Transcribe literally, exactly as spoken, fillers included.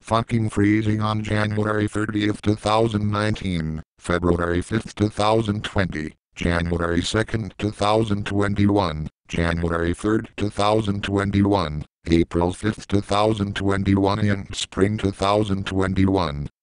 fucking freezing on January thirtieth two thousand nineteen, February fifth two thousand twenty, January second two thousand twenty-one, January third two thousand twenty-one, April fifth two thousand twenty-one and spring two thousand twenty-one.